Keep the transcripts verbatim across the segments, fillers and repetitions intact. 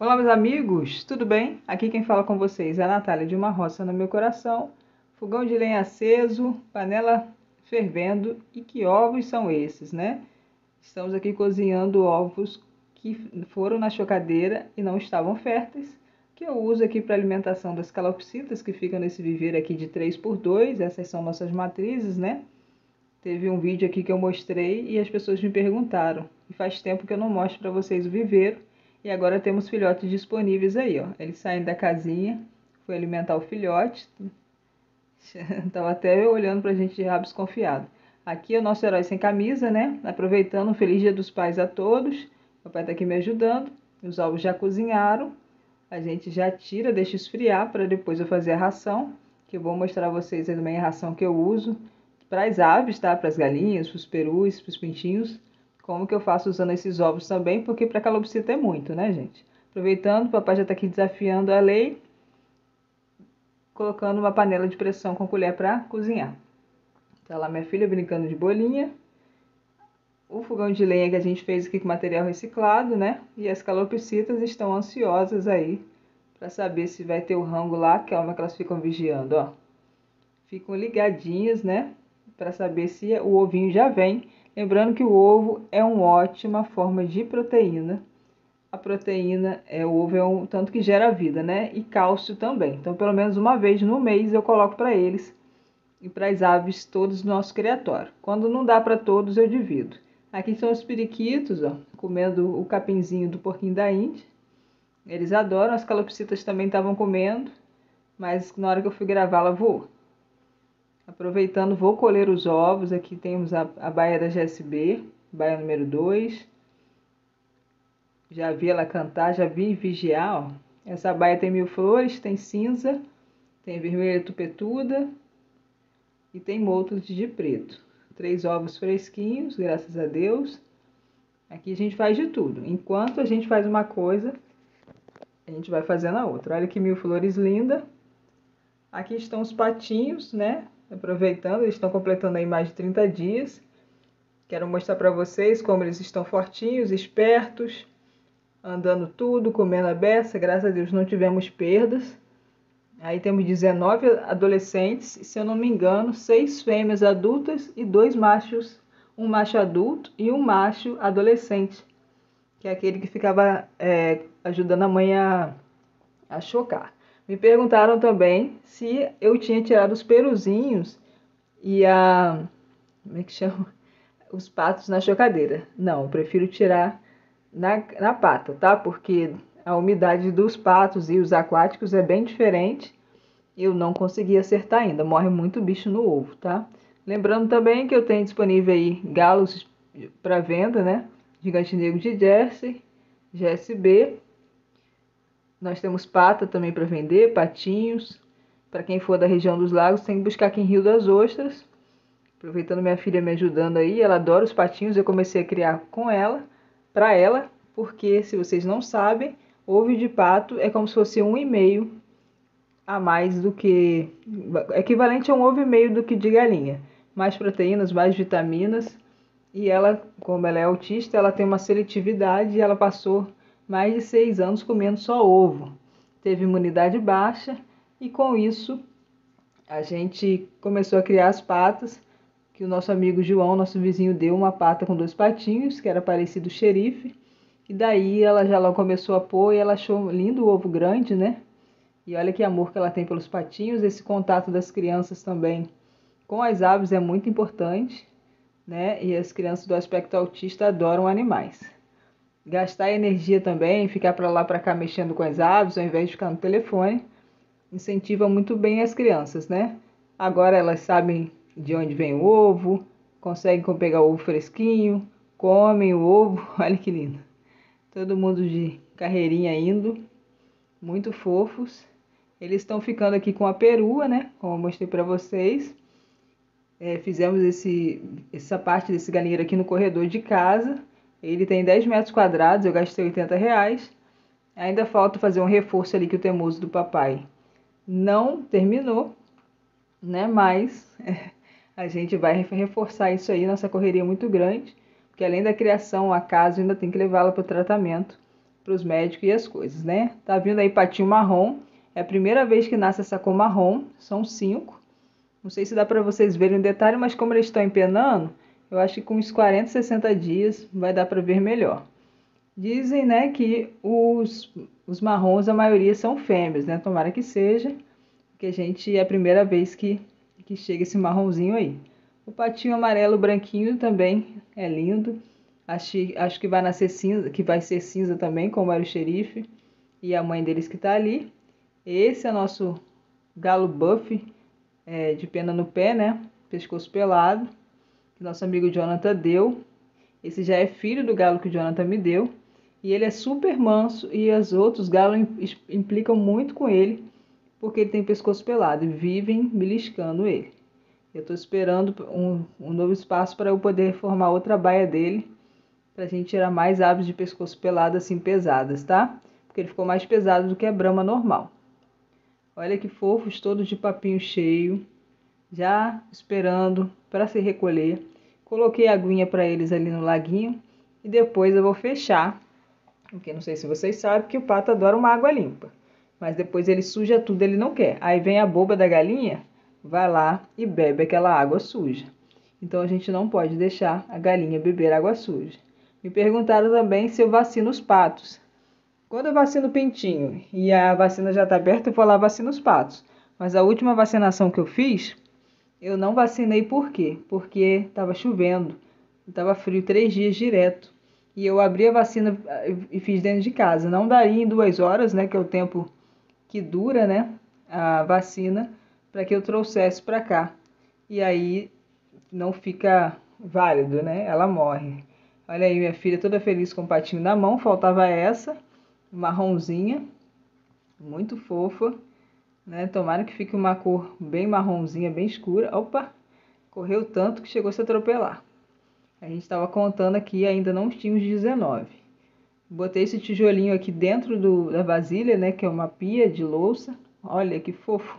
Olá, meus amigos, tudo bem? Aqui quem fala com vocês é a Natália de Uma Roça no Meu Coração. Fogão de lenha aceso, panela fervendo. E que ovos são esses, né? Estamos aqui cozinhando ovos que foram na chocadeira e não estavam férteis, que eu uso aqui para alimentação das calopsitas que ficam nesse viveiro aqui de três por dois. Essas são nossas matrizes, né? Teve um vídeo aqui que eu mostrei e as pessoas me perguntaram. E faz tempo que eu não mostro para vocês o viveiro. E agora temos filhotes disponíveis aí, ó. Eles saem da casinha, fui alimentar o filhote. Tava até olhando pra gente de rabo desconfiado. Aqui é o nosso herói sem camisa, né? Aproveitando, um feliz dia dos pais a todos. O papai tá aqui me ajudando. Os ovos já cozinharam. A gente já tira, deixa esfriar para depois eu fazer a ração. Que eu vou mostrar a vocês também a ração que eu uso para as aves, tá? Para as galinhas, para os perus, para os pintinhos. Como que eu faço usando esses ovos também, porque para calopsita é muito, né, gente? Aproveitando, o papai já está aqui desafiando a lei, colocando uma panela de pressão com colher para cozinhar. Tá lá minha filha brincando de bolinha. O fogão de lenha que a gente fez aqui com material reciclado, né? E as calopsitas estão ansiosas aí para saber se vai ter o rango lá, que é uma que elas ficam vigiando, ó. Ficam ligadinhas, né? Para saber se o ovinho já vem. Lembrando que o ovo é uma ótima forma de proteína. A proteína, é, o ovo é um tanto que gera vida, né? E cálcio também. Então, pelo menos uma vez no mês eu coloco para eles e para as aves todos do nosso criatório. Quando não dá para todos, eu divido. Aqui são os periquitos, ó, comendo o capinzinho do porquinho da Índia. Eles adoram, as calopsitas também estavam comendo, mas na hora que eu fui gravar, ela voou. Aproveitando, vou colher os ovos. Aqui temos a, a baia da G S B, baia número dois. Já vi ela cantar, já vi vigiar, ó. Essa baia tem mil flores, tem cinza, tem vermelha tupetuda e tem moltres de preto. Três ovos fresquinhos, graças a Deus. Aqui a gente faz de tudo. Enquanto a gente faz uma coisa, a gente vai fazendo a outra. Olha que mil flores linda. Aqui estão os patinhos, né? Aproveitando, eles estão completando aí mais de trinta dias. Quero mostrar para vocês como eles estão fortinhos, espertos, andando tudo, comendo a beça. Graças a Deus não tivemos perdas. Aí temos dezenove adolescentes, e se eu não me engano, seis fêmeas adultas e dois machos, um macho adulto e um macho adolescente, que é aquele que ficava é, ajudando a mãe a, a chocar. Me perguntaram também se eu tinha tirado os peruzinhos e a... como é que chama? Os patos na chocadeira. Não, eu prefiro tirar na, na pata, tá? Porque a umidade dos patos e os aquáticos é bem diferente. Eu não consegui acertar ainda. Morre muito bicho no ovo, tá? Lembrando também que eu tenho disponível aí galos para venda, né? Gigante negro de Jersey, G S B. Nós temos pata também para vender, patinhos. Para quem for da região dos lagos, tem que buscar aqui em Rio das Ostras. Aproveitando minha filha me ajudando aí, ela adora os patinhos, eu comecei a criar com ela, para ela, porque se vocês não sabem, ovo de pato é como se fosse um e meio a mais do que, equivalente a um ovo e meio do que de galinha. Mais proteínas, mais vitaminas, e ela, como ela é autista, ela tem uma seletividade e ela passou mais de seis anos comendo só ovo. Teve imunidade baixa e com isso a gente começou a criar as patas, que o nosso amigo João, nosso vizinho, deu uma pata com dois patinhos, que era parecido xerife, e daí ela já logo começou a pôr e ela achou lindo o ovo grande, né? E olha que amor que ela tem pelos patinhos. Esse contato das crianças também com as aves é muito importante, né? E as crianças do aspecto autista adoram animais. Gastar energia também, ficar para lá para cá mexendo com as aves, ao invés de ficar no telefone, incentiva muito bem as crianças, né? Agora elas sabem de onde vem o ovo, conseguem pegar o ovo fresquinho, comem o ovo. Olha que lindo. Todo mundo de carreirinha indo, muito fofos. Eles estão ficando aqui com a perua, né? Como eu mostrei para vocês. É, fizemos esse, essa parte desse galinheiro aqui no corredor de casa. Ele tem dez metros quadrados, eu gastei oitenta reais. Ainda falta fazer um reforço ali que o teimoso do papai não terminou, né? Mas é, a gente vai reforçar isso aí, nossa correria é muito grande. Porque além da criação, a casa ainda tem que levá-la para o tratamento para os médicos e as coisas, né? Tá vindo aí patinho marrom. É a primeira vez que nasce essa cor marrom. São cinco. Não sei se dá para vocês verem o detalhe, mas como eles estão empenando, eu acho que com uns quarenta, sessenta dias vai dar para ver melhor. Dizem, né, que os, os marrons, a maioria são fêmeas, né? Tomara que seja, porque a gente é a primeira vez que, que chega esse marronzinho aí. O patinho amarelo branquinho também é lindo. Acho, acho que vai nascer cinza, que vai ser cinza também, como era o xerife e a mãe deles que está ali. Esse é nosso galo buff, é, de pena no pé, né? Pescoço pelado, que nosso amigo Jonathan deu. Esse já é filho do galo que o Jonathan me deu. E ele é super manso e os outros galos implicam muito com ele, porque ele tem pescoço pelado e vivem beliscando ele. Eu estou esperando um, um novo espaço para eu poder formar outra baia dele, para a gente tirar mais aves de pescoço pelado assim pesadas, tá? Porque ele ficou mais pesado do que a Brahma normal. Olha que fofos, todos de papinho cheio, já esperando para se recolher. Coloquei a aguinha para eles ali no laguinho e depois eu vou fechar. Porque não sei se vocês sabem que o pato adora uma água limpa. Mas depois ele suja tudo, ele não quer. Aí vem a boba da galinha, vai lá e bebe aquela água suja. Então a gente não pode deixar a galinha beber água suja. Me perguntaram também se eu vacino os patos. Quando eu vacino o pintinho e a vacina já está aberta, eu vou lá vacino os patos. Mas a última vacinação que eu fiz, eu não vacinei por quê? Porque estava chovendo, estava frio três dias direto. E eu abri a vacina e fiz dentro de casa. Não daria em duas horas, né, que é o tempo que dura, né, a vacina, para que eu trouxesse para cá. E aí não fica válido, né? Ela morre. Olha aí minha filha toda feliz com o patinho na mão. Faltava essa, marronzinha, muito fofa, né? Tomara que fique uma cor bem marronzinha, bem escura. Opa, correu tanto que chegou a se atropelar. A gente estava contando aqui e ainda não tinha os dezenove. Botei esse tijolinho aqui dentro do, da vasilha, né? Que é uma pia de louça. Olha que fofo.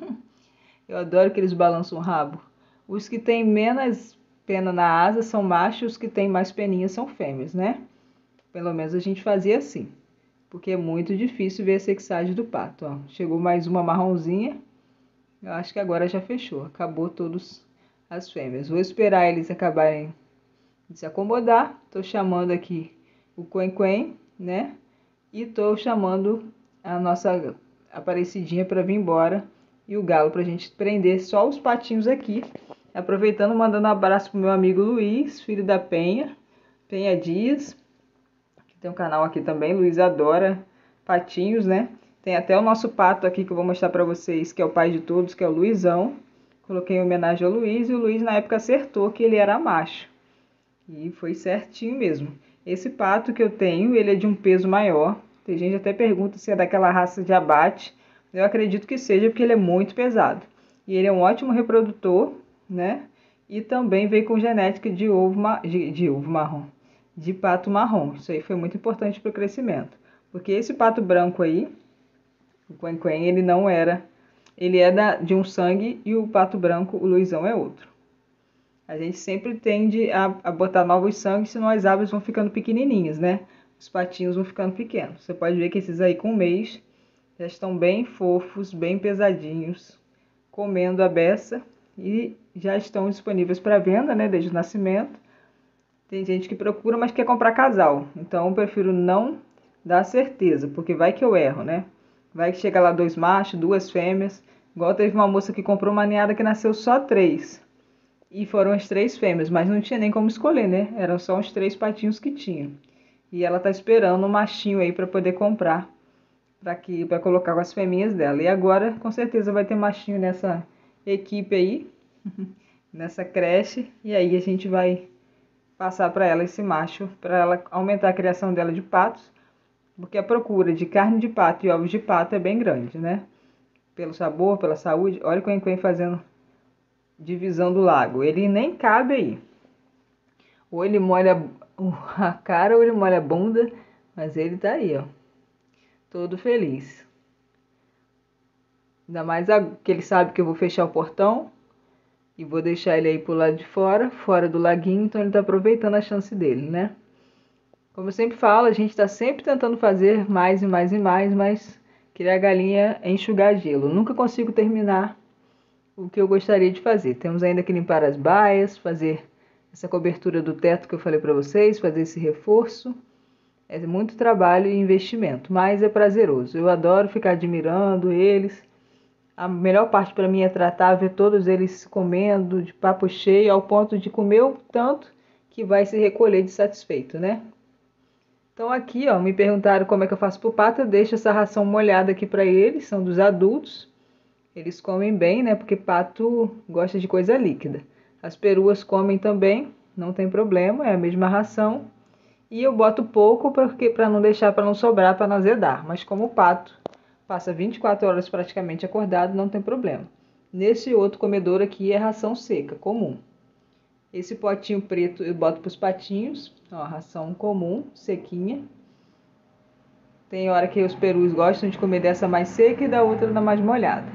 Eu adoro que eles balançam o rabo. Os que têm menos pena na asa são machos, os que têm mais peninhas são fêmeas, né? Pelo menos a gente fazia assim. Porque é muito difícil ver a sexagem do pato. Ó. Chegou mais uma marronzinha. Eu acho que agora já fechou. Acabou todos as fêmeas. Vou esperar eles acabarem de se acomodar. Tô chamando aqui o Quen-Quen, né? E tô chamando a nossa Aparecidinha para vir embora e o galo pra gente prender só os patinhos aqui. Aproveitando, mandando um abraço pro meu amigo Luiz, filho da Penha, Penha Dias, que tem um canal aqui também. Luiz adora patinhos, né? Tem até o nosso pato aqui que eu vou mostrar para vocês, que é o pai de todos, que é o Luizão. Coloquei em homenagem ao Luiz e o Luiz na época acertou que ele era macho. E foi certinho mesmo. Esse pato que eu tenho, ele é de um peso maior. Tem gente que até pergunta se é daquela raça de abate. Eu acredito que seja, porque ele é muito pesado. E ele é um ótimo reprodutor, né? E também veio com genética de ovo, de, de ovo marrom, de pato marrom. Isso aí foi muito importante para o crescimento. Porque esse pato branco aí, o Quen-Quen, ele não era... Ele é da, de um sangue e o pato branco, o Luizão, é outro. A gente sempre tende a, a botar novos sangues, senão as aves vão ficando pequenininhas, né? Os patinhos vão ficando pequenos. Você pode ver que esses aí com um mês já estão bem fofos, bem pesadinhos, comendo a beça e já estão disponíveis para venda, né? Desde o nascimento. Tem gente que procura, mas quer comprar casal. Então eu prefiro não dar certeza, porque vai que eu erro, né? Vai que chega lá dois machos, duas fêmeas. Igual teve uma moça que comprou uma ninhada que nasceu só três. E foram as três fêmeas, mas não tinha nem como escolher, né? Eram só os três patinhos que tinha. E ela tá esperando um machinho aí para poder comprar, para que para colocar com as fêmeas dela. E agora, com certeza, vai ter machinho nessa equipe aí, nessa creche. E aí a gente vai passar para ela esse macho, para ela aumentar a criação dela de patos, porque a procura de carne de pato e ovos de pato é bem grande, né? Pelo sabor, pela saúde. Olha o Quen-Quen fazendo divisão do lago. Ele nem cabe aí. Ou ele molha a cara ou ele molha a bunda, mas ele tá aí, ó. Todo feliz. Ainda mais que ele sabe que eu vou fechar o portão e vou deixar ele aí pro lado de fora, fora do laguinho, então ele tá aproveitando a chance dele, né? Como eu sempre falo, a gente está sempre tentando fazer mais e mais e mais, mas criar galinha é enxugar gelo. Eu nunca consigo terminar o que eu gostaria de fazer. Temos ainda que limpar as baias, fazer essa cobertura do teto que eu falei para vocês, fazer esse reforço. É muito trabalho e investimento, mas é prazeroso. Eu adoro ficar admirando eles. A melhor parte para mim é tratar, ver todos eles comendo de papo cheio, ao ponto de comer o tanto que vai se recolher de satisfeito, né? Então aqui, ó, me perguntaram como é que eu faço pro pato. Eu deixo essa ração molhada aqui para eles, são dos adultos. Eles comem bem, né? Porque pato gosta de coisa líquida. As peruas comem também, não tem problema, é a mesma ração. E eu boto pouco porque para não deixar, para não sobrar, para não azedar. Mas como o pato passa vinte e quatro horas praticamente acordado, não tem problema. Nesse outro comedor aqui é ração seca, comum. Esse potinho preto eu boto para os patinhos, ó, ração comum, sequinha. Tem hora que os perus gostam de comer dessa mais seca e da outra da mais molhada.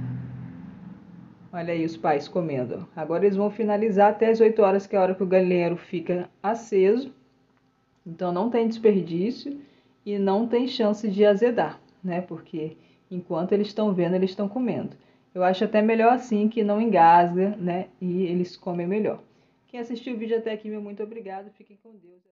Olha aí os pais comendo. Agora eles vão finalizar até as oito horas, que é a hora que o galinheiro fica aceso. Então não tem desperdício e não tem chance de azedar, né? Porque enquanto eles estão vendo, eles estão comendo. Eu acho até melhor assim, que não engasga, né? E eles comem melhor. Quem assistiu o vídeo até aqui, meu muito obrigado. Fiquem com Deus.